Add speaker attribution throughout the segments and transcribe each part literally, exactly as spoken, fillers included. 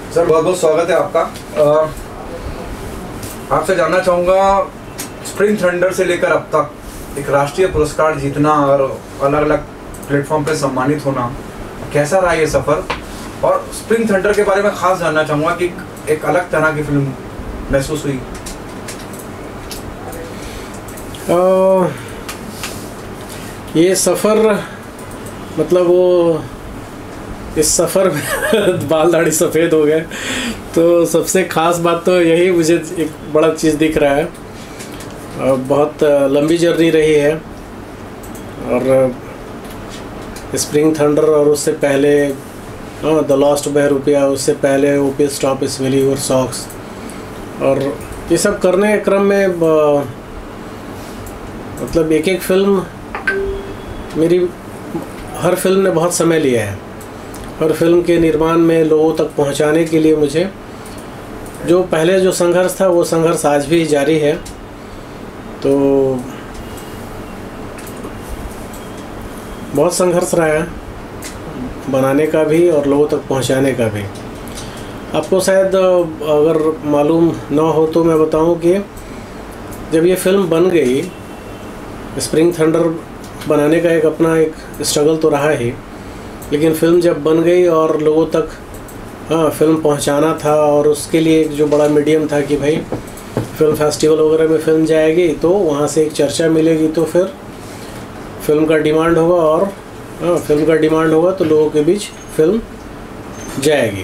Speaker 1: Sir बहुत बहुत स्वागत है आपका। आपसे जानना चाहूँगा, स्प्रिंग थंडर से लेकर अब तक एक राष्ट्रीय पुरस्कार जीतना और अलग अलग प्लेटफॉर्म पे सम्मानित होना, कैसा रहा ये सफ़र? और स्प्रिंग थंडर के बारे में ख़ास जानना चाहूँगा कि एक अलग तरह की फिल्म महसूस हुई।
Speaker 2: आ, ये सफ़र मतलब वो इस सफ़र में बाल दाढ़ी सफ़ेद हो गए, तो सबसे ख़ास बात तो यही मुझे एक बड़ा चीज़ दिख रहा है। बहुत लंबी जर्नी रही है और स्प्रिंग थंडर और उससे पहले द लॉस्ट बहरूपिया, उससे पहले OP stop smelly your socks, और ये सब करने के क्रम में मतलब एक एक फिल्म मेरी हर फिल्म ने बहुत समय लिया है। हर फिल्म के निर्माण में लोगों तक पहुंचाने के लिए मुझे जो पहले जो संघर्ष था वो संघर्ष आज भी जारी है। तो बहुत संघर्ष रहा है बनाने का भी और लोगों तक पहुंचाने का भी। आपको शायद अगर मालूम ना हो तो मैं बताऊं कि जब ये फिल्म बन गई, स्प्रिंग थंडर बनाने का एक अपना एक स्ट्रगल तो रहा ही, लेकिन फ़िल्म जब बन गई और लोगों तक हाँ फिल्म पहुंचाना था, और उसके लिए एक जो बड़ा मीडियम था कि भाई फिल्म फेस्टिवल वगैरह में फ़िल्म जाएगी तो वहाँ से एक चर्चा मिलेगी, तो फिर फिल्म का डिमांड होगा, और हाँ फिल्म का डिमांड होगा तो लोगों के बीच फिल्म जाएगी।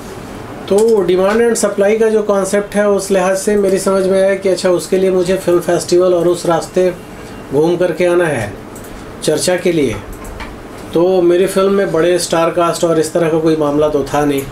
Speaker 2: तो डिमांड एंड सप्लाई का जो कॉन्सेप्ट है उस लिहाज से मेरी समझ में आया कि अच्छा उसके लिए मुझे फिल्म फेस्टिवल और उस रास्ते घूम करके आना है चर्चा के लिए। तो मेरी फिल्म में बड़े स्टार कास्ट और इस तरह का कोई मामला तो था नहीं।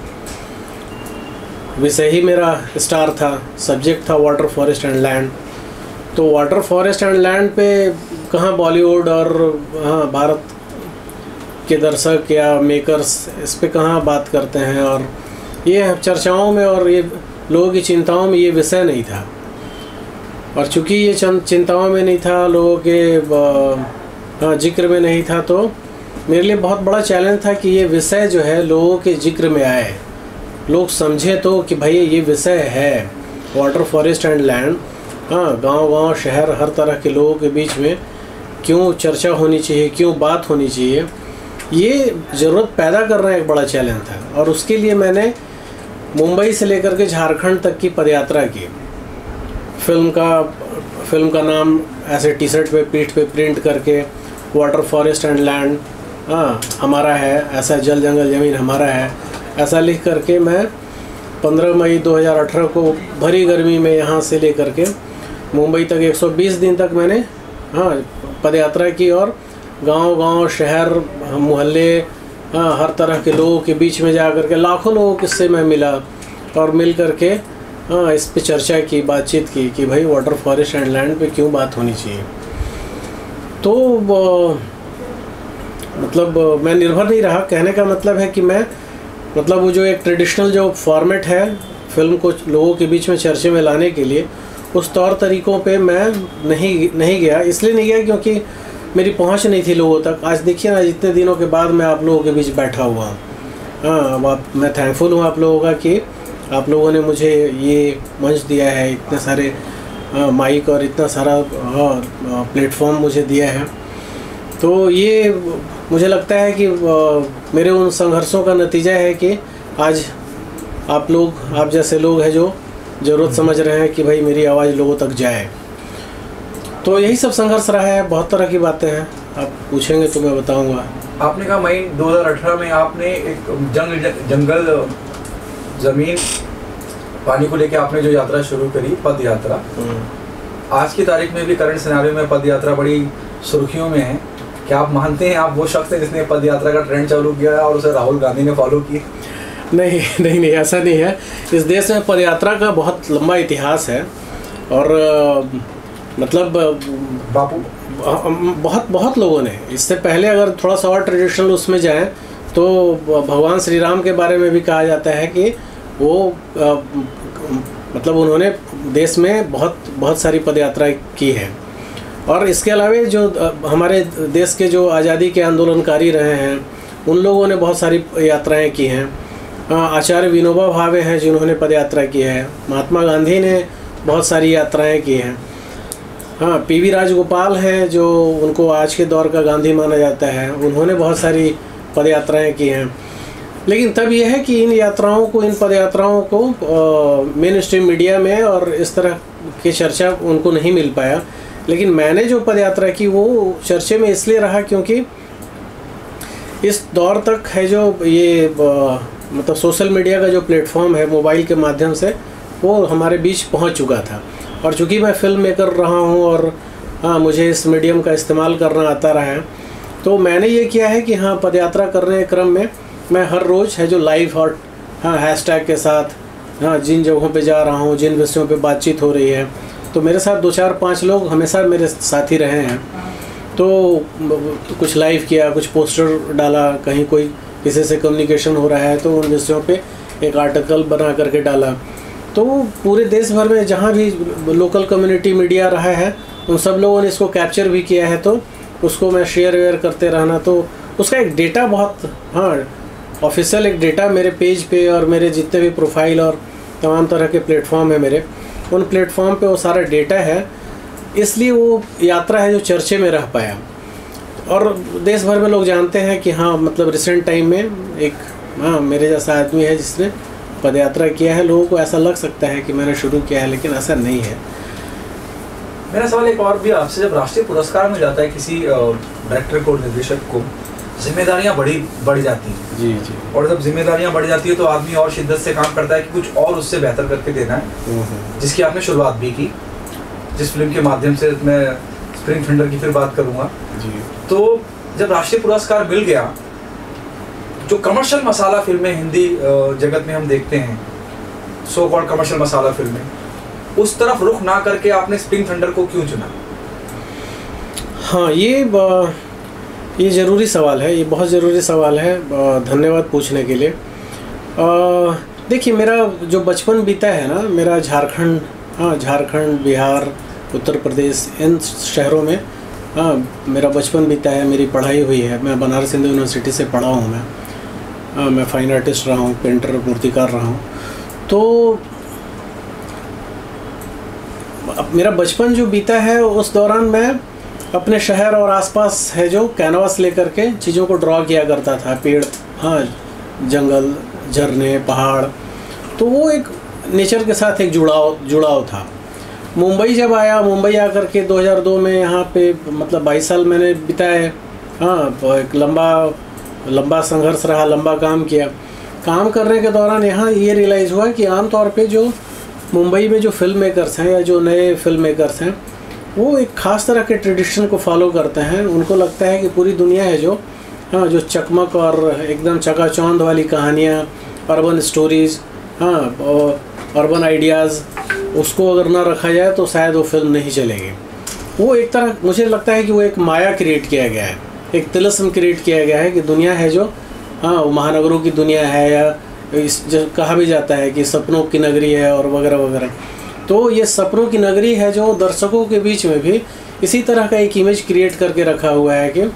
Speaker 2: विषय ही मेरा स्टार था, सब्जेक्ट था वाटर फॉरेस्ट एंड लैंड। तो वाटर फॉरेस्ट एंड लैंड पे कहाँ बॉलीवुड और हाँ भारत के दर्शक या मेकर्स इस पे कहाँ बात करते हैं, और ये चर्चाओं में और ये लोगों की चिंताओं में ये विषय नहीं था। और चूँकि ये चिंताओं में नहीं था, लोगों के हाँ जिक्र में नहीं था, तो मेरे लिए बहुत बड़ा चैलेंज था कि ये विषय जो है लोगों के जिक्र में आए, लोग समझे तो कि भाई ये विषय है वाटर फॉरेस्ट एंड लैंड। हाँ गांव गांव शहर हर तरह के लोगों के बीच में क्यों चर्चा होनी चाहिए, क्यों बात होनी चाहिए, ये ज़रूरत पैदा करना एक बड़ा चैलेंज था। और उसके लिए मैंने मुंबई से लेकर के झारखंड तक की पदयात्रा की। फिल्म का फिल्म का नाम ऐसे टी शर्ट पे पीठ पे प्रिंट करके वाटर फॉरेस्ट एंड लैंड हाँ हमारा है, ऐसा जल जंगल ज़मीन हमारा है, ऐसा लिख करके मैं पंद्रह मई दो हज़ार अठारह को भरी गर्मी में यहाँ से लेकर के मुंबई तक एक सौ बीस दिन तक मैंने हाँ पदयात्रा की, और गांव-गांव शहर मोहल्ले हाँ हर तरह के लोगों के बीच में जा कर के लाखों लोगों से मैं मिला और मिल करके हाँ इस पे चर्चा की, बातचीत की कि भाई वाटर फॉरेस्ट एंड लैंड पे क्यों बात होनी चाहिए। तो वो, मतलब मैं निर्भर नहीं रहा। कहने का मतलब है कि मैं मतलब वो जो एक ट्रेडिशनल जो फॉर्मेट है फिल्म को लोगों के बीच में चर्चे में लाने के लिए, उस तौर तरीक़ों पे मैं नहीं नहीं गया। इसलिए नहीं गया क्योंकि मेरी पहुंच नहीं थी लोगों तक। आज देखिए ना, इतने दिनों के बाद मैं आप लोगों के बीच बैठा हुआ हूँ। हाँ अब आप मैं थैंकफुल हूँ आप लोगों का कि आप लोगों ने मुझे ये मंच दिया है, इतने सारे आ, माइक और इतना सारा प्लेटफॉर्म मुझे दिया है। तो ये मुझे लगता है कि आ, मेरे उन संघर्षों का नतीजा है कि आज आप लोग आप जैसे लोग हैं जो ज़रूरत समझ रहे हैं कि भाई मेरी आवाज़ लोगों तक जाए। तो यही सब संघर्ष रहा है, बहुत तरह की बातें हैं, आप पूछेंगे तो मैं बताऊंगा।
Speaker 1: आपने कहा मई दो हज़ार अठारह में आपने एक जंग जंगल ज़मीन पानी को लेके आपने जो यात्रा शुरू करी, पद यात्रा। आज की तारीख में भी करंट सिनेरियो में पद यात्रा बड़ी सुर्खियों में है। क्या आप मानते हैं आप वो शख्स है जिसने पद यात्रा का ट्रेंड चालू किया और उसे राहुल गांधी ने फॉलो की?
Speaker 2: नहीं नहीं नहीं ऐसा नहीं है। इस देश में पद यात्रा का बहुत लंबा इतिहास है, और मतलब
Speaker 1: बापू
Speaker 2: बहुत बहुत लोगों ने इससे पहले, अगर थोड़ा सा और ट्रेडिशनल उसमें जाएं तो भगवान श्री राम के बारे में भी कहा जाता है कि वो आ, मतलब उन्होंने देश में बहुत बहुत सारी पदयात्रा की है। और इसके अलावा जो हमारे देश के जो आज़ादी के आंदोलनकारी रहे हैं उन लोगों ने बहुत सारी यात्राएं की हैं। आचार्य विनोबा भावे हैं जिन्होंने पदयात्रा की है, महात्मा गांधी ने बहुत सारी यात्राएं की हैं। हाँ, पी वी राजगोपाल हैं जो उनको आज के दौर का गांधी माना जाता है, उन्होंने बहुत सारी पदयात्राएं की हैं। लेकिन तब यह है कि इन यात्राओं को इन पदयात्राओं को मेन स्ट्रीम मीडिया में और इस तरह की चर्चा उनको नहीं मिल पाया। लेकिन मैंने जो पदयात्रा की वो चर्चे में इसलिए रहा क्योंकि इस दौर तक है जो ये आ, मतलब सोशल मीडिया का जो प्लेटफॉर्म है मोबाइल के माध्यम से वो हमारे बीच पहुंच चुका था। और चूँकि मैं फिल्म मेकर रहा हूं और हाँ मुझे इस मीडियम का इस्तेमाल करना आता रहा है, तो मैंने ये किया है कि हाँ पदयात्रा करने के क्रम में मैं हर रोज़ है जो लाइव और हाँ हैशटैग के साथ हाँ जिन जगहों पे जा रहा हूँ, जिन विषयों पे बातचीत हो रही है, तो मेरे साथ दो चार पांच लोग हमेशा मेरे साथ ही रहे हैं। तो, तो कुछ लाइव किया, कुछ पोस्टर डाला, कहीं कोई किसी से कम्युनिकेशन हो रहा है तो उन विषयों पे एक आर्टिकल बना करके डाला। तो पूरे देश भर में जहाँ भी लोकल कम्युनिटी मीडिया रहा है उन सब लोगों ने इसको कैप्चर भी किया है, तो उसको मैं शेयर वेयर करते रहना। तो उसका एक डेटा बहुत हाँ ऑफिशियल एक डेटा मेरे पेज पे और मेरे जितने भी प्रोफाइल और तमाम तरह के प्लेटफॉर्म है मेरे, उन प्लेटफॉर्म पे वो सारा डेटा है, इसलिए वो यात्रा है जो चर्चे में रह पाया। और देश भर में लोग जानते हैं कि हाँ मतलब रिसेंट टाइम में एक हाँ मेरे जैसा आदमी है जिसने पदयात्रा किया है। लोगों को ऐसा लग सकता है कि मैंने शुरू किया है, लेकिन ऐसा नहीं है।
Speaker 1: मेरा सवाल एक और भी आपसे, जब राष्ट्रीय पुरस्कार मिल जाता है किसी डायरेक्टर को, निर्देशक को, जिम्मेदारियां बड़ी बढ़ जाती हैं।
Speaker 2: जी जी।
Speaker 1: और जब जिम्मेदारियां बढ़ जाती है तो आदमी और शिद्दत से काम करता है कि कुछ और उससे बेहतर करके देना है, जिसकी आपने शुरुआत भी की, जिस फिल्म के माध्यम से मैं स्प्रिंग थंडर की फिर बात करूंगा
Speaker 2: जी।
Speaker 1: तो जब राष्ट्रीय पुरस्कार मिल गया, जो कमर्शियल मसाला फिल्में हिंदी जगत में हम देखते हैं, सो कॉल्ड कमर्शियल मसाला फिल्में, उस तरफ रुख ना करके आपने स्प्रिंग थंडर को क्यों चुना?
Speaker 2: हाँ, ये ये ज़रूरी सवाल है, ये बहुत ज़रूरी सवाल है, धन्यवाद पूछने के लिए। देखिए, मेरा जो बचपन बीता है ना, मेरा झारखंड हाँ झारखंड बिहार उत्तर प्रदेश इन शहरों में हाँ मेरा बचपन बीता है, मेरी पढ़ाई हुई है। मैं बनारस हिंदू यूनिवर्सिटी से पढ़ा हूँ। मैं हाँ मैं फाइन आर्टिस्ट रहा हूँ, पेंटर मूर्तिकार रहा हूँ। तो अब मेरा बचपन जो बीता है उस दौरान मैं अपने शहर और आसपास है जो कैनवास लेकर के चीज़ों को ड्रॉ किया करता था। पेड़, हाँ जंगल, झरने, पहाड़, तो वो एक नेचर के साथ एक जुड़ाव जुड़ाव था। मुंबई जब आया, मुंबई आकर के दो हज़ार दो में यहाँ पे मतलब बाईस साल मैंने बिताए। हाँ, एक लंबा लंबा संघर्ष रहा, लंबा काम किया। काम करने के दौरान यहाँ ये रियलाइज़ हुआ कि आमतौर पे जो मुंबई में जो फिल्म मेकर्स हैं या जो नए फिल्म मेकर्स हैं, वो एक ख़ास तरह के ट्रेडिशन को फॉलो करते हैं। उनको लगता है कि पूरी दुनिया है जो हाँ जो चकमक और एकदम चकाचौंध वाली कहानियाँ, अर्बन स्टोरीज़, हाँ और अर्बन आइडियाज़, उसको अगर ना रखा जाए तो शायद वो फिल्म नहीं चलेगी। वो एक तरह मुझे लगता है कि वो एक माया क्रिएट किया गया है, एक तिलस्म क्रिएट किया गया है कि दुनिया है जो हाँ वो महानगरों की दुनिया है, या इस जो कहा भी जाता है कि सपनों की नगरी है और वगैरह वगैरह। तो ये सपनों की नगरी है जो दर्शकों के बीच में भी इसी तरह का एक इमेज क्रिएट करके रखा हुआ है कि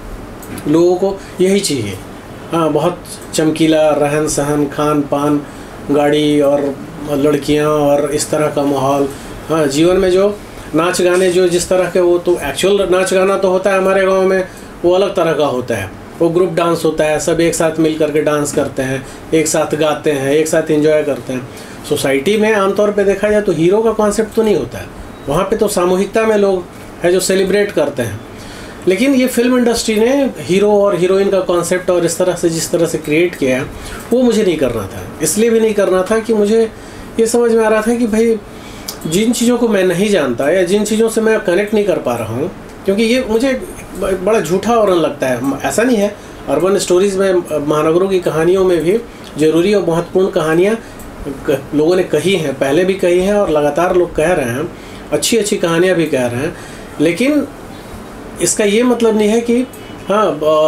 Speaker 2: लोगों को यही चाहिए। हाँ, बहुत चमकीला रहन सहन, खान पान, गाड़ी और लड़कियाँ और इस तरह का माहौल। हाँ, जीवन में जो नाच गाने जो जिस तरह के, वो तो एक्चुअल नाच गाना तो होता है हमारे गांव में, वो अलग तरह का होता है। वो ग्रुप डांस होता है, सब एक साथ मिल करके डांस करते हैं, एक साथ गाते हैं, एक साथ एंजॉय करते हैं। सोसाइटी में आमतौर पे देखा जाए तो हीरो का कॉन्सेप्ट तो नहीं होता है, वहाँ पे तो सामूहिकता में लोग है जो सेलिब्रेट करते हैं। लेकिन ये फिल्म इंडस्ट्री ने हीरो और हीरोइन का कॉन्सेप्ट और इस तरह से जिस तरह से क्रिएट किया है, वो मुझे नहीं करना था। इसलिए भी नहीं करना था कि मुझे ये समझ में आ रहा था कि भाई जिन चीज़ों को मैं नहीं जानता या जिन चीज़ों से मैं कनेक्ट नहीं कर पा रहा हूँ, क्योंकि ये मुझे बड़ा झूठा और लगता है। ऐसा नहीं है, अर्बन स्टोरीज़ में, महानगरों की कहानियों में भी ज़रूरी और महत्वपूर्ण कहानियाँ लोगों ने कही हैं, पहले भी कही हैं और लगातार लोग कह रहे हैं, अच्छी अच्छी कहानियाँ भी कह रहे हैं। लेकिन इसका ये मतलब नहीं है कि हाँ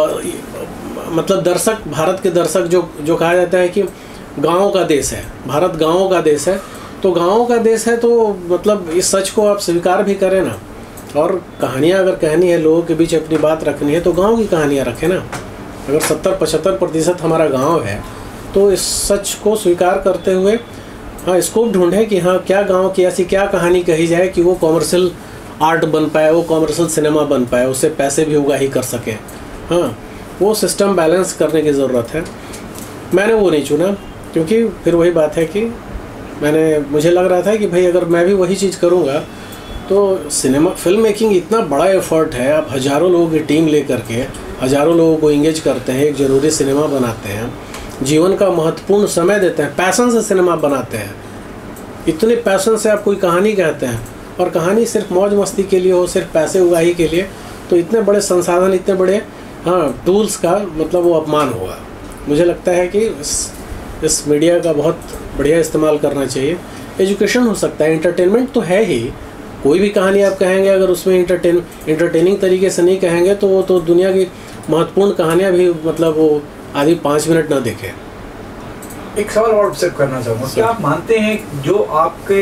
Speaker 2: मतलब दर्शक, भारत के दर्शक जो जो कहा जाता है कि गाँव का देश है, भारत गाँवों का देश है, तो गाँवों का देश है तो मतलब इस सच को आप स्वीकार भी करें ना। और कहानियाँ अगर कहनी है, लोगों के बीच अपनी बात रखनी है, तो गाँव की कहानियाँ रखें ना। अगर सत्तर पचहत्तर प्रतिशत हमारा गाँव है तो इस सच को स्वीकार करते हुए हाँ स्कोप ढूंढे कि हाँ क्या गांव की ऐसी क्या कहानी कही जाए कि वो कॉमर्शियल आर्ट बन पाए, वो कॉमर्शियल सिनेमा बन पाए, उससे पैसे भी उगा ही कर सके। हाँ वो सिस्टम बैलेंस करने की ज़रूरत है। मैंने वो नहीं चुना क्योंकि फिर वही बात है कि मैंने मुझे लग रहा था कि भाई अगर मैं भी वही चीज़ करूँगा तो सिनेमा फिल्म मेकिंग इतना बड़ा एफर्ट है। आप हज़ारों लोगों की टीम ले करके हज़ारों लोगों को इंगेज करते हैं, एक ज़रूरी सिनेमा बनाते हैं, जीवन का महत्वपूर्ण समय देते हैं, पैसन से सिनेमा बनाते हैं। इतने पैसन से आप कोई कहानी कहते हैं और कहानी सिर्फ मौज मस्ती के लिए हो, सिर्फ पैसे उगाही के लिए, तो इतने बड़े संसाधन, इतने बड़े हाँ टूल्स का मतलब वो अपमान होगा। मुझे लगता है कि इस, इस मीडिया का बहुत बढ़िया इस्तेमाल करना चाहिए। एजुकेशन हो सकता है, एंटरटेनमेंट तो है ही। कोई भी कहानी आप कहेंगे अगर उसमें इंटरटेन इंटरटेनिंग तरीके से नहीं कहेंगे तो वो तो दुनिया की महत्वपूर्ण कहानियाँ भी मतलब वो आदमी पाँच मिनट ना देखे।
Speaker 1: एक सवाल और आपसे करना चाहूँगा, क्या आप मानते हैं जो आपके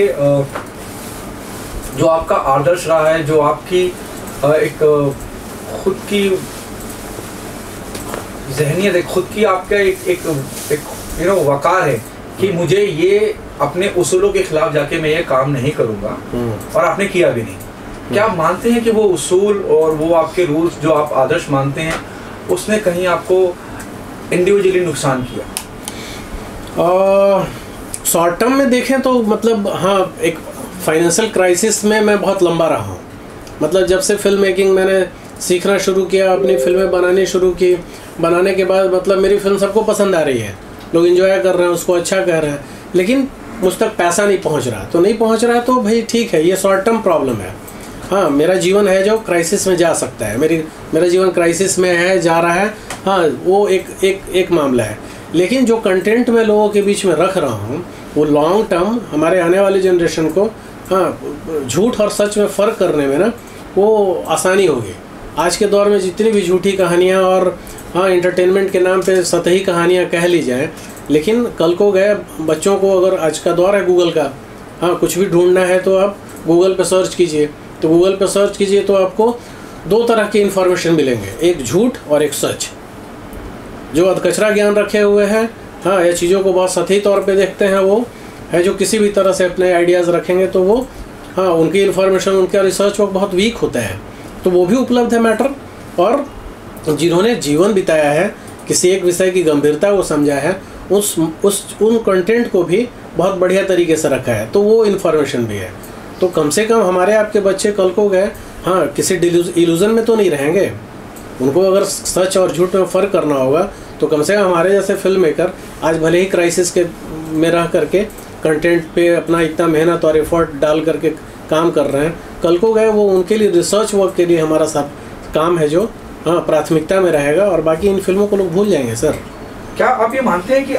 Speaker 1: जो आपका आदर्श रहा है, जो आपकी एक खुद की ज़हनियत है, खुद की आपका एक एक एक यू नो वकार है कि मुझे ये अपने उसूलों के खिलाफ जाके मैं ये काम नहीं करूँगा, और आपने किया भी नहीं, क्या आप मानते हैं कि वो उसूल और वो आपके रूल्स जो आप आदर्श मानते हैं उसने कहीं आपको इंडिविजुअली नुकसान किया?
Speaker 2: शॉर्ट टर्म में देखें तो मतलब हाँ एक फाइनेंशियल क्राइसिस में मैं बहुत लंबा रहा हूँ। मतलब जब से फिल्म मेकिंग मैंने सीखना शुरू किया, अपनी फिल्में बनानी शुरू की, बनाने के बाद मतलब मेरी फिल्म सबको पसंद आ रही है, लोग एंजॉय कर रहे हैं, उसको अच्छा कह रहे हैं, लेकिन मुझ तक पैसा नहीं पहुँच रहा। तो नहीं पहुँच रहा तो भाई ठीक है, ये शॉर्ट टर्म प्रॉब्लम है। हाँ मेरा जीवन है जो क्राइसिस में जा सकता है, मेरी मेरा जीवन क्राइसिस में है, जा रहा है, हाँ वो एक एक एक मामला है। लेकिन जो कंटेंट मैं लोगों के बीच में रख रहा हूँ वो लॉन्ग टर्म हमारे आने वाली जनरेशन को हाँ झूठ और सच में फ़र्क करने में ना वो आसानी होगी। आज के दौर में जितनी भी झूठी कहानियाँ और हाँ एंटरटेनमेंट के नाम पे सतही कहानियाँ कह ली जाएँ, लेकिन कल को गए बच्चों को, अगर आज का दौर है गूगल का, हाँ कुछ भी ढूंढना है तो आप गूगल पे सर्च कीजिए, तो गूगल पे सर्च कीजिए तो आपको दो तरह की इन्फॉर्मेशन मिलेंगे, एक झूठ और एक सच। जो अधकचरा ज्ञान रखे हुए हैं हाँ या चीज़ों को बहुत सतही तौर पे देखते हैं वो है, जो किसी भी तरह से अपने आइडियाज़ रखेंगे तो वो हाँ उनकी इन्फॉर्मेशन, उनका रिसर्च वर्क बहुत वीक होता है, तो वो भी उपलब्ध है मैटर। और जिन्होंने जीवन बिताया है, किसी एक विषय की गंभीरता को समझा है, उस उस उन कंटेंट को भी बहुत बढ़िया तरीके से रखा है, तो वो इन्फॉर्मेशन भी है। तो कम से कम हमारे आपके बच्चे कल को गए हाँ किसी इल्यूजन में तो नहीं रहेंगे। उनको अगर सच और झूठ में फ़र्क करना होगा तो कम से कम हमारे जैसे फिल्म मेकर आज भले ही क्राइसिस के में रह करके कंटेंट पे अपना इतना मेहनत और एफर्ट डाल करके काम कर रहे हैं, कल को गए वो उनके लिए रिसर्च वर्क के लिए हमारा सब काम है जो हाँ प्राथमिकता में रहेगा, और बाकी इन फिल्मों को लोग भूल जाएंगे। सर
Speaker 1: क्या आप ये मानते हैं कि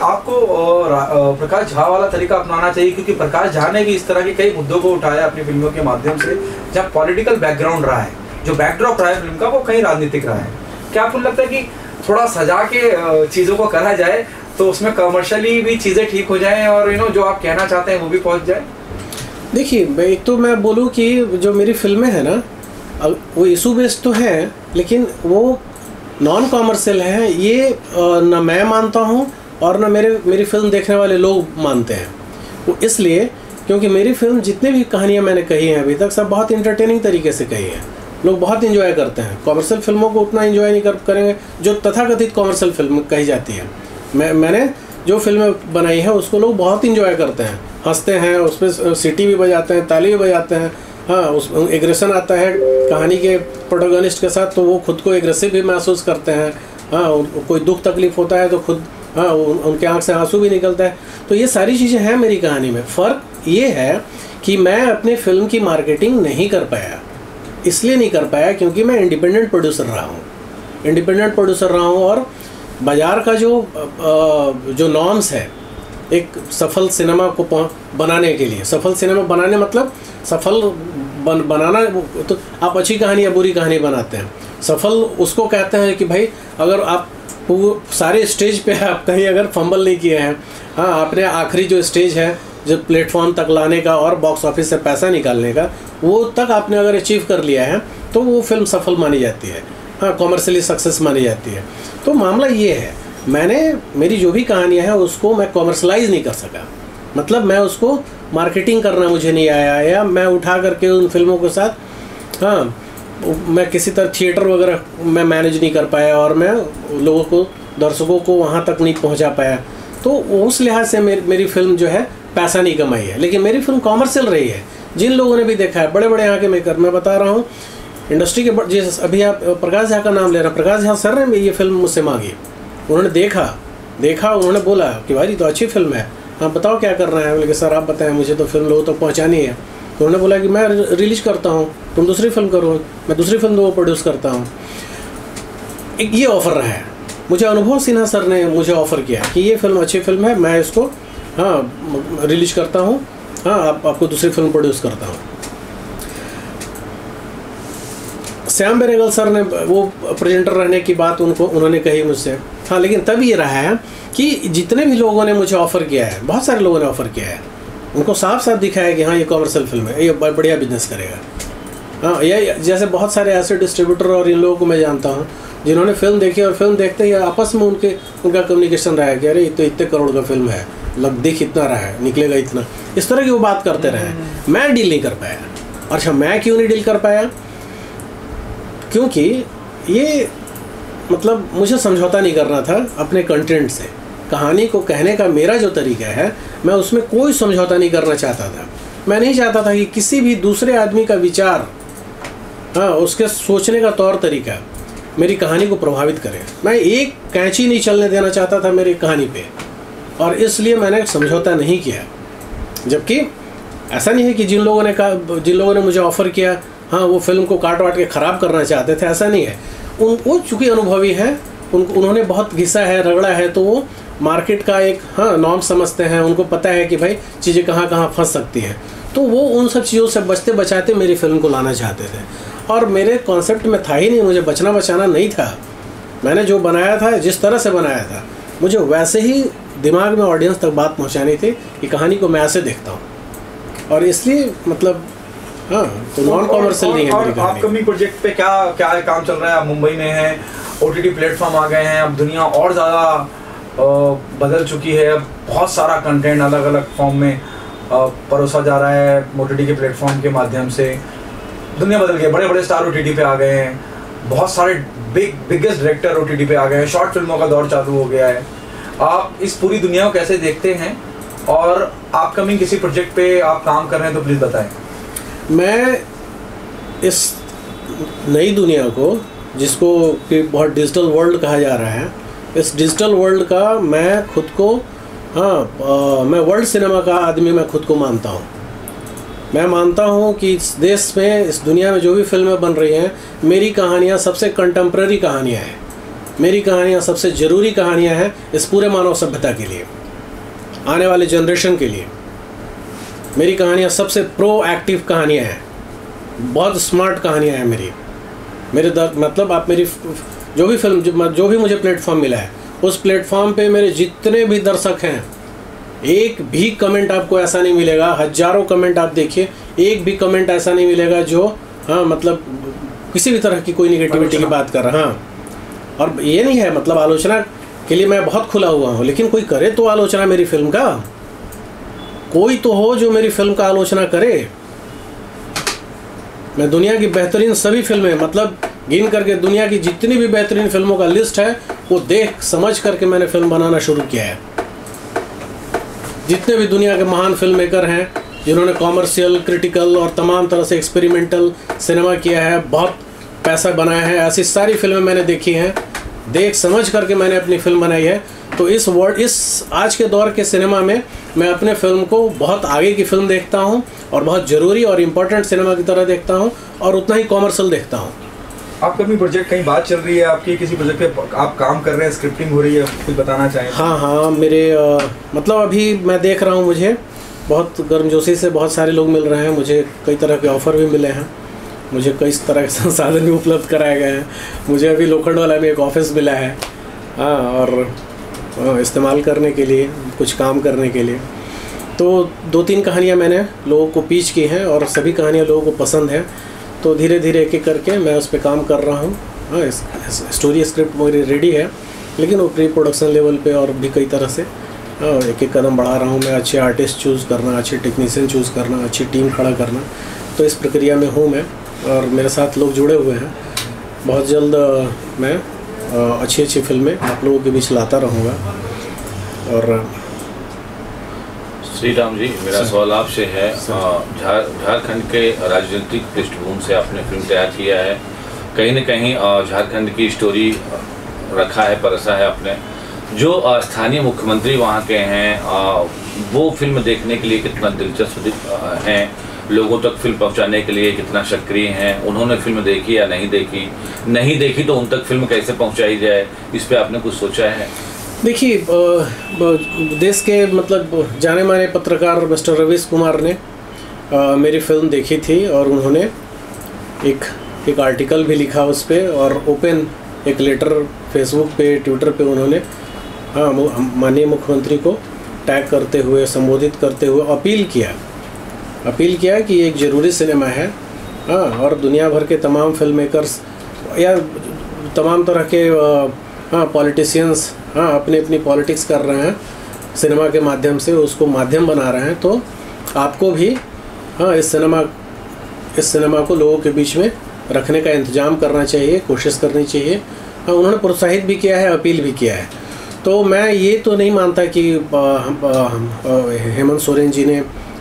Speaker 1: आपको प्रकाश झा वाला तरीका अपनाना चाहिए, क्योंकि प्रकाश झा ने भी इस तरह के कई मुद्दों को उठाया अपनी फिल्मों के माध्यम से, जहाँ पॉलिटिकल बैकग्राउंड रहा है, जो बैकड्रॉप रहा है फिल्म का वो कहीं राजनीतिक रहा है। क्या आपको लगता है कि थोड़ा सजा के चीज़ों को करा जाए तो उसमें कमर्शियली भी चीज़ें ठीक हो जाएं और यू नो जो आप कहना चाहते हैं वो भी पहुंच जाए?
Speaker 2: देखिए एक तो मैं बोलूँ कि जो मेरी फिल्में हैं ना वो इशू बेस्ड तो है, लेकिन वो नॉन कॉमर्शियल है, ये न मैं मानता हूँ और न मेरे मेरी फिल्म देखने वाले लोग मानते हैं। वो इसलिए क्योंकि मेरी फिल्म जितनी भी कहानियाँ मैंने कही हैं अभी तक सब बहुत इंटरटेनिंग तरीके से कही हैं, लोग बहुत इन्जॉय करते हैं। कॉमर्शियल फिल्मों को उतना इन्जॉय नहीं कर करेंगे जो तथाकथित कॉमर्शियल फिल्म कही जाती है। मैं मैंने जो फिल्में बनाई है उसको लोग बहुत इन्जॉय करते हैं, हंसते हैं, उस पर सीटी भी बजाते हैं, ताली भी बजाते हैं, हाँ उस एग्रेशन आता है कहानी के प्रोटोगनिस्ट के साथ तो वो खुद को एग्रेसिव भी महसूस करते हैं, हाँ कोई दुख तकलीफ होता है तो खुद हाँ उन, उनके आँख से आंसू भी निकलता है। तो ये सारी चीज़ें हैं मेरी कहानी में। फ़र्क ये है कि मैं अपने फिल्म की मार्केटिंग नहीं कर पाया, इसलिए नहीं कर पाया क्योंकि मैं इंडिपेंडेंट प्रोड्यूसर रहा हूँ इंडिपेंडेंट प्रोड्यूसर रहा हूँ और बाज़ार का जो जो नॉर्म्स है एक सफल सिनेमा को बनाने के लिए, सफल सिनेमा बनाने मतलब सफल बन, बनाना तो आप अच्छी कहानी या बुरी कहानी बनाते हैं, सफल उसको कहते हैं कि भाई अगर आप सारे स्टेज पे आप कहीं अगर फंबल नहीं किए हैं, हाँ आपने आखिरी जो स्टेज है जो प्लेटफॉर्म तक लाने का और बॉक्स ऑफिस से पैसा निकालने का वो तक आपने अगर अचीव कर लिया है तो वो फिल्म सफल मानी जाती है, हाँ कॉमर्शियली सक्सेस मानी जाती है। तो मामला ये है, मैंने मेरी जो भी कहानियाँ हैं उसको मैं कॉमर्शलाइज नहीं कर सका, मतलब मैं उसको मार्केटिंग करना मुझे नहीं आया, या मैं उठा करके उन फिल्मों के साथ हाँ मैं किसी तरह थिएटर वगैरह मैं मैनेज नहीं कर पाया और मैं लोगों को, दर्शकों को वहाँ तक नहीं पहुँचा पाया। तो उस लिहाज से मेरी मेरी फिल्म जो है पैसा नहीं कमाई है, लेकिन मेरी फिल्म कॉमर्शियल रही है। जिन लोगों ने भी देखा है, बड़े बड़े यहाँ के मेकर, मैं बता रहा हूँ इंडस्ट्री के, जैसे अभी आप प्रकाश झा का नाम ले रहे हैं, प्रकाश झा सर ने ये फिल्म मुझसे मांगी, उन्होंने देखा देखा उन्होंने बोला कि भाई तो अच्छी फिल्म है, हाँ बताओ क्या कर रहे हैं। बोले सर आप बताएं, मुझे तो फिल्म लोगों तक तो पहुँचानी है। तो उन्होंने बोला कि मैं रिलीज करता हूँ, तुम दूसरी फिल्म करो, मैं दूसरी फिल्म दो प्रोड्यूस करता हूँ। एक ये ऑफ़र रहा है मुझे, अनुभव सिन्हा सर ने मुझे ऑफ़र किया कि ये फिल्म अच्छी फिल्म है, मैं इसको हाँ रिलीज करता हूँ, हाँ आप आपको दूसरी फिल्म प्रोड्यूस करता हूँ। श्याम बेनेगल सर ने वो प्रेजेंटर रहने की बात उनको उन्होंने कही मुझसे, हाँ लेकिन तब ये रहा है कि जितने भी लोगों ने मुझे ऑफ़र किया है, बहुत सारे लोगों ने ऑफ़र किया है, उनको साफ साफ दिखाया कि हाँ ये कॉमर्शियल फिल्म है, ये बढ़िया बिजनेस करेगा। हाँ ये जैसे बहुत सारे ऐसे डिस्ट्रीब्यूटर और इन लोगों को मैं जानता हूँ जिन्होंने फिल्म देखी और फिल्म देखते ही आपस में उनके उनका कम्युनिकेशन रहा है कि अरे तो इतने करोड़ का फिल्म है, लग दिख इतना रहा है, निकलेगा इतना, इस तरह की वो बात करते रहे। मैं डील नहीं कर पाया। अच्छा मैं क्यों नहीं डील कर पाया? क्योंकि ये मतलब मुझे समझौता नहीं करना था अपने कंटेंट से। कहानी को कहने का मेरा जो तरीका है, मैं उसमें कोई समझौता नहीं करना चाहता था। मैं नहीं चाहता था कि किसी भी दूसरे आदमी का विचार, हाँ उसके सोचने का तौर तरीका मेरी कहानी को प्रभावित करे। मैं एक कैंची नहीं चलने देना चाहता था मेरी कहानी पे, और इसलिए मैंने समझौता नहीं किया। जबकि ऐसा नहीं है कि जिन लोगों ने कहा, जिन लोगों ने मुझे ऑफ़र किया हाँ वो फिल्म को काट वाट के ख़राब करना चाहते थे, ऐसा नहीं है। उन वो चूँकि अनुभवी हैं, उन उन्होंने बहुत घिसा है, रगड़ा है, तो वो मार्केट का एक हाँ नॉर्म समझते हैं, उनको पता है कि भाई चीज़ें कहाँ कहाँ फंस सकती हैं। तो वो उन सब चीज़ों से बचते बचाते मेरी फिल्म को लाना चाहते थे, और मेरे कॉन्सेप्ट में था ही नहीं, मुझे बचना बचाना नहीं था। मैंने जो बनाया था, जिस तरह से बनाया था, मुझे वैसे ही दिमाग में ऑडियंस तक बात पहुंचानी थी कि कहानी को मैं ऐसे देखता हूं, और इसलिए मतलब हाँ तो नॉन कॉमर्शियल नहीं है मेरी कहानी।
Speaker 1: अपकमिंग प्रोजेक्ट पे क्या क्या काम चल रहा है? आप मुंबई में हैं, ओटीटी प्लेटफॉर्म आ गए हैं, अब दुनिया और ज़्यादा बदल चुकी है, बहुत सारा कंटेंट अलग अलग फॉर्म में परोसा जा रहा है ओटीटी के प्लेटफॉर्म के माध्यम से। दुनिया बदल गई, बड़े बड़े स्टार ओटीटी पे आ गए हैं, बहुत सारे बिग बिगेस्ट डायरेक्टर ओटीटी पे आ गए हैं, शॉर्ट फिल्मों का दौर चालू हो गया है। आप इस पूरी दुनिया को कैसे देखते हैं, और अपकमिंग किसी प्रोजेक्ट पे आप काम कर रहे हैं तो प्लीज़ बताएं।
Speaker 2: मैं इस नई दुनिया को, जिसको कि बहुत डिजिटल वर्ल्ड कहा जा रहा है, इस डिजिटल वर्ल्ड का मैं खुद को हाँ आ, मैं वर्ल्ड सिनेमा का आदमी मैं खुद को मानता हूँ। मैं मानता हूँ कि इस देश में, इस दुनिया में जो भी फिल्में बन रही हैं, मेरी कहानियाँ सबसे कंटेम्प्रेरी कहानियाँ हैं, मेरी कहानियाँ सबसे ज़रूरी कहानियाँ हैं इस पूरे मानव सभ्यता के लिए, आने वाले जनरेशन के लिए। मेरी कहानियाँ सबसे प्रो एक्टिव कहानियाँ हैं, बहुत स्मार्ट कहानियाँ हैं मेरी मेरे दर मतलब आप मेरी जो भी फिल्म जो, जो भी मुझे प्लेटफॉर्म मिला है, उस प्लेटफॉर्म पे मेरे जितने भी दर्शक हैं, एक भी कमेंट आपको ऐसा नहीं मिलेगा, हजारों कमेंट आप देखिए, एक भी कमेंट ऐसा नहीं मिलेगा जो हाँ मतलब किसी भी तरह की कोई निगेटिविटी की बात कर रहा। हाँ, और ये नहीं है मतलब आलोचना के लिए मैं बहुत खुला हुआ हूँ, लेकिन कोई करे तो आलोचना मेरी फिल्म का, कोई तो हो जो मेरी फिल्म का आलोचना करे। मैं दुनिया की बेहतरीन सभी फिल्में, मतलब गिन करके दुनिया की जितनी भी बेहतरीन फिल्मों का लिस्ट है, वो देख समझ करके मैंने फिल्म बनाना शुरू किया है। जितने भी दुनिया के महान फिल्म मेकर हैं, जिन्होंने कॉमर्शियल, क्रिटिकल और तमाम तरह से एक्सपेरिमेंटल सिनेमा किया है, बहुत पैसा बनाया है, ऐसी सारी फिल्में मैंने देखी हैं, देख समझ करके मैंने अपनी फिल्म बनाई है। तो इस वर्ड इस आज के दौर के सिनेमा में मैं अपने फिल्म को बहुत आगे की फिल्म देखता हूँ, और बहुत ज़रूरी और इम्पोर्टेंट सिनेमा की तरह देखता हूँ, और उतना ही कॉमर्शियल देखता हूँ।
Speaker 1: आपका भी प्रोजेक्ट, कहीं बात चल रही है आपकी, किसी प्रोजेक्ट पे आप काम कर रहे हैं, स्क्रिप्टिंग हो रही है, कुछ बताना चाहें?
Speaker 2: हाँ हाँ मेरे आ, मतलब अभी मैं देख रहा हूँ, मुझे बहुत गर्मजोशी से बहुत सारे लोग मिल रहे हैं, मुझे कई तरह के ऑफ़र भी मिले हैं, मुझे कई तरह के संसाधन भी उपलब्ध कराए गए हैं। मुझे अभी लोखंड वाला में एक ऑफिस मिला है, हाँ, और इस्तेमाल करने के लिए, कुछ काम करने के लिए। तो दो तीन कहानियाँ मैंने लोगों को पिच की हैं, और सभी कहानियाँ लोगों को पसंद हैं, तो धीरे धीरे एक एक करके मैं उस पर काम कर रहा हूँ। हाँ, स्टोरी स्क्रिप्ट मेरी रेडी है, लेकिन वो प्री प्रोडक्शन लेवल पे और भी कई तरह से एक एक कदम बढ़ा रहा हूँ मैं। अच्छे आर्टिस्ट चूज़ करना, अच्छे टेक्नीशियन चूज़ करना, अच्छी टीम खड़ा करना, तो इस प्रक्रिया में हूँ मैं और मेरे साथ लोग जुड़े हुए हैं। बहुत जल्द मैं अच्छी अच्छी फिल्में आप लोगों के बीच लाता रहूँगा। और
Speaker 3: श्री राम जी, मेरा सवाल आपसे है, झार झारखंड के राजनीतिक पृष्ठभूमि से आपने फिल्म तैयार किया है, कहीं न कहीं झारखंड की स्टोरी रखा है, परसा है आपने। जो स्थानीय मुख्यमंत्री वहाँ के हैं वो फिल्म देखने के लिए कितना दिलचस्प हैं, लोगों तक फिल्म पहुँचाने के लिए कितना सक्रिय हैं, उन्होंने फिल्म देखी या नहीं देखी, नहीं देखी तो उन तक फिल्म कैसे पहुँचाई जाए, इस पर आपने कुछ सोचा है?
Speaker 2: देखिए, देश के मतलब जाने माने पत्रकार मिस्टर रवीश कुमार ने आ, मेरी फिल्म देखी थी और उन्होंने एक एक आर्टिकल भी लिखा उस पर और ओपन एक लेटर फेसबुक पे, ट्विटर पे उन्होंने हाँ माननीय मुख्यमंत्री को टैग करते हुए, संबोधित करते हुए अपील किया अपील किया कि एक ज़रूरी सिनेमा है। हाँ, और दुनिया भर के तमाम फिल्म मेकर्स या तमाम तरह के हाँ पॉलिटिशियंस हाँ अपनी अपनी पॉलिटिक्स कर रहे हैं, सिनेमा के माध्यम से उसको माध्यम बना रहे हैं, तो आपको भी हाँ इस सिनेमा इस सिनेमा को लोगों के बीच में रखने का इंतज़ाम करना चाहिए, कोशिश करनी चाहिए। हाँ, उन्होंने प्रोत्साहित भी किया है, अपील भी किया है। तो मैं ये तो नहीं मानता कि हेमंत सोरेन जी ने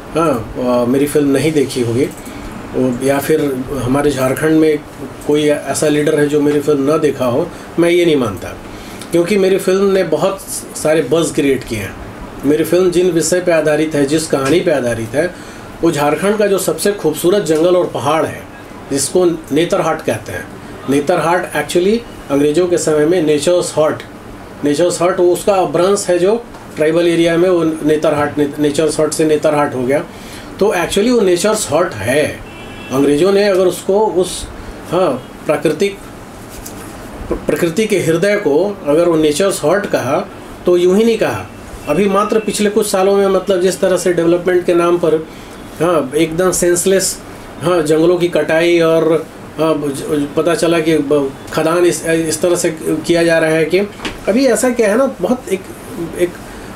Speaker 2: हाँ मेरी फिल्म नहीं देखी होगी या फिर हमारे झारखंड में कोई ऐसा लीडर है जो मेरी फिल्म ना देखा हो, मैं ये नहीं मानता, क्योंकि मेरी फिल्म ने बहुत सारे बज़ क्रिएट किए हैं। मेरी फिल्म जिन विषय पे आधारित है, जिस कहानी पे आधारित है, वो झारखंड का जो सबसे खूबसूरत जंगल और पहाड़ है जिसको नेतरहाट कहते हैं। नेतरहाट एक्चुअली अंग्रेज़ों के समय में नेचर्स हर्ट नेचर्स हर्ट वो उसका ब्रांच है जो ट्राइबल एरिया में, वो नेतरहाट नेचर्स हर्ट से नेतरहाट हो गया। तो एक्चुअली वो नेचर्स हर्ट है। अंग्रेज़ों ने अगर उसको उस हाँ प्राकृतिक प्रकृति के हृदय को अगर वो नेचर्स हर्ट कहा तो यूं ही नहीं कहा। अभी मात्र पिछले कुछ सालों में मतलब जिस तरह से डेवलपमेंट के नाम पर हाँ एकदम सेंसलेस हाँ जंगलों की कटाई और हाँ पता चला कि खदान इस इस तरह से किया जा रहा है कि अभी ऐसा क्या है ना, बहुत एक एक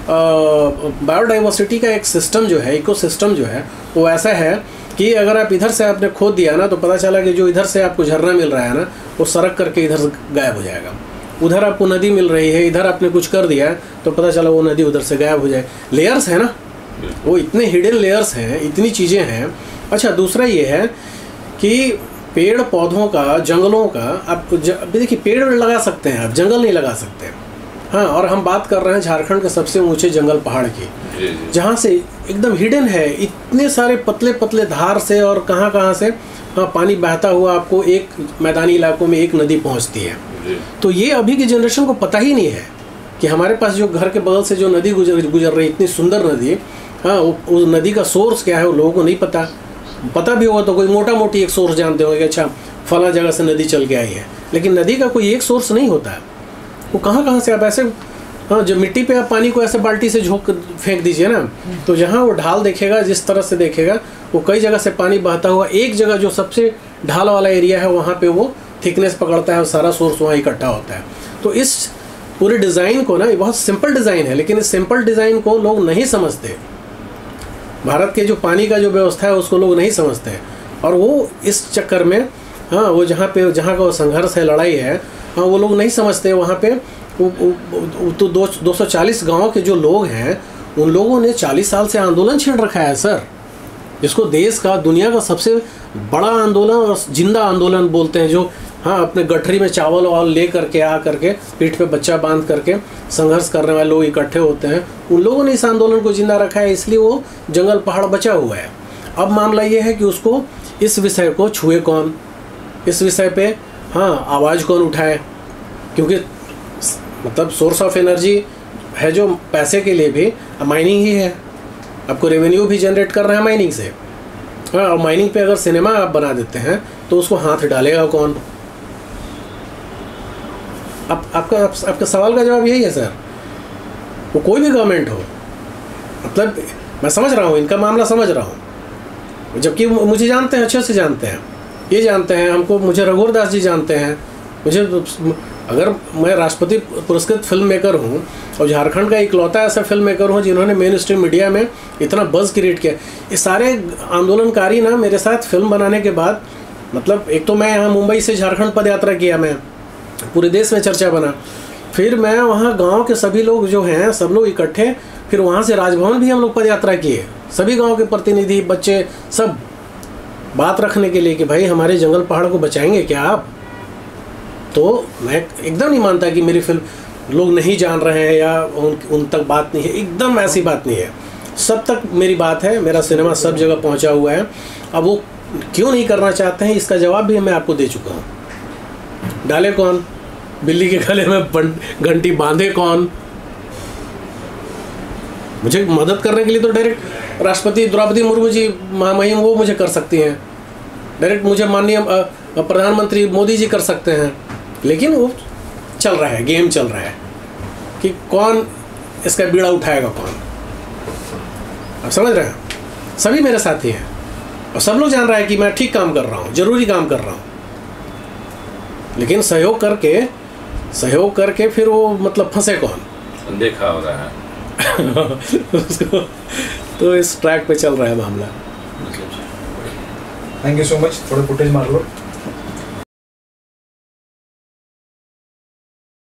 Speaker 2: बायोडाइवर्सिटी का एक सिस्टम जो है, इकोसिस्टम जो है वो ऐसा है कि अगर आप इधर से आपने खोद दिया ना तो पता चला कि जो इधर से आपको झरना मिल रहा है ना वो सड़क करके इधर गायब हो जाएगा। उधर आपको नदी मिल रही है, इधर आपने कुछ कर दिया तो पता चला वो नदी उधर से गायब हो जाए। लेयर्स है ना, वो इतने हिडन लेयर्स हैं, इतनी चीज़ें हैं। अच्छा, दूसरा ये है कि पेड़ पौधों का, जंगलों का, आप देखिए पेड़ लगा सकते हैं आप, जंगल नहीं लगा सकते। हाँ, और हम बात कर रहे हैं झारखंड के सबसे ऊंचे जंगल पहाड़ की, जहाँ से एकदम हिडन है, इतने सारे पतले पतले धार से और कहाँ कहाँ से हाँ पानी बहता हुआ आपको एक मैदानी इलाकों में एक नदी पहुँचती है। तो ये अभी की जनरेशन को पता ही नहीं है कि हमारे पास जो घर के बगल से जो नदी गुजर गुजर रही, इतनी सुंदर नदी, हाँ उस नदी का सोर्स क्या है वो लोगों को नहीं पता। पता भी होगा तो कोई मोटा मोटी एक सोर्स जानते होंगे, अच्छा फला जगह से नदी चल के आई है, लेकिन नदी का कोई एक सोर्स नहीं होता है। वो कहाँ कहाँ से आप ऐसे हाँ जब मिट्टी पे आप पानी को ऐसे बाल्टी से झोंक फेंक दीजिए ना, तो जहाँ वो ढाल देखेगा, जिस तरह से देखेगा, वो कई जगह से पानी बहता हुआ एक जगह जो सबसे ढाल वाला एरिया है वहाँ पे वो थिकनेस पकड़ता है और सारा सोर्स वहाँ इकट्ठा होता है। तो इस पूरे डिज़ाइन को ना, ये बहुत सिंपल डिज़ाइन है, लेकिन इस सिंपल डिज़ाइन को लोग नहीं समझते। भारत के जो पानी का जो व्यवस्था है उसको लोग नहीं समझते, और वो इस चक्कर में हाँ वो जहाँ पे जहाँ का वो संघर्ष है, लड़ाई है, हाँ वो लोग नहीं समझते। वहाँ पे तो दो दो सौ चालीस गाँव के जो लोग हैं उन लोगों ने चालीस साल से आंदोलन छेड़ रखा है सर, जिसको देश का, दुनिया का सबसे बड़ा आंदोलन और जिंदा आंदोलन बोलते हैं, जो हाँ अपने गठरी में चावल वावल ले करके आ करके पीठ पे बच्चा बांध करके संघर्ष करने वाले लोग इकट्ठे होते हैं। उन लोगों ने इस आंदोलन को जिंदा रखा है, इसलिए वो जंगल पहाड़ बचा हुआ है। अब मामला ये है कि उसको, इस विषय को छुए कौन, इस विषय पे हाँ आवाज़ कौन उठाए, क्योंकि मतलब सोर्स ऑफ एनर्जी है जो पैसे के लिए भी माइनिंग ही है, आपको रेवेन्यू भी जनरेट कर रहा है माइनिंग से। हाँ, और माइनिंग पे अगर सिनेमा आप बना देते हैं तो उसको हाथ डालेगा कौन? आप, आपका आप, आपका सवाल का जवाब यही है सर, वो कोई भी गवर्नमेंट हो। मतलब मैं समझ रहा हूँ, इनका मामला समझ रहा हूँ, जबकि मुझे जानते हैं, अच्छे से जानते हैं, ये जानते हैं हमको, मुझे रघुवर दास जी जानते हैं, मुझे अगर मैं राष्ट्रपति पुरस्कृत फिल्म मेकर हूँ और झारखंड का इकलौता ऐसा फिल्म मेकर हूँ जिन्होंने मेन स्ट्रीम मीडिया में इतना बज़ क्रिएट किया, ये सारे आंदोलनकारी ना मेरे साथ फिल्म बनाने के बाद, मतलब एक तो मैं यहाँ मुंबई से झारखंड पद यात्रा किया, मैं पूरे देश में चर्चा बना, फिर मैं वहाँ गांव के सभी लोग जो हैं सब लोग इकट्ठे, फिर वहाँ से राजभवन भी हम लोग पद यात्रा किए, सभी गांव के प्रतिनिधि, बच्चे, सब बात रखने के लिए कि भाई हमारे जंगल पहाड़ को बचाएंगे क्या आप। तो मैं एकदम नहीं मानता कि मेरी फिल्म लोग नहीं जान रहे हैं या उन उन तक बात नहीं है, एकदम ऐसी बात नहीं है, सब तक मेरी बात है, मेरा सिनेमा सब जगह पहुंचा हुआ है। अब वो क्यों नहीं करना चाहते हैं इसका जवाब भी मैं आपको दे चुका हूँ। डाले कौन, बिल्ली के गले में घंटी बांधे कौन, मुझे मदद करने के लिए तो डायरेक्ट राष्ट्रपति द्रौपदी मुर्मू जी महामहिम वो मुझे कर सकती हैं, डायरेक्ट मुझे माननीय प्रधानमंत्री मोदी जी कर सकते हैं, लेकिन वो चल रहा है, गेम चल रहा है कि कौन इसका बीड़ा उठाएगा कौन। आप समझ रहे हैं, सभी मेरे साथी हैं और सब लोग जान रहा है कि मैं ठीक काम कर रहा हूँ, जरूरी काम कर रहा हूँ, लेकिन सहयोग करके सहयोग करके फिर वो मतलब फंसे कौन,
Speaker 3: देखा हो रहा है
Speaker 2: उसको। तो इस ट्रैक पे चल रहा है मामला।
Speaker 1: थैंक यू सो मच, थोड़ा फुटेज मार लो।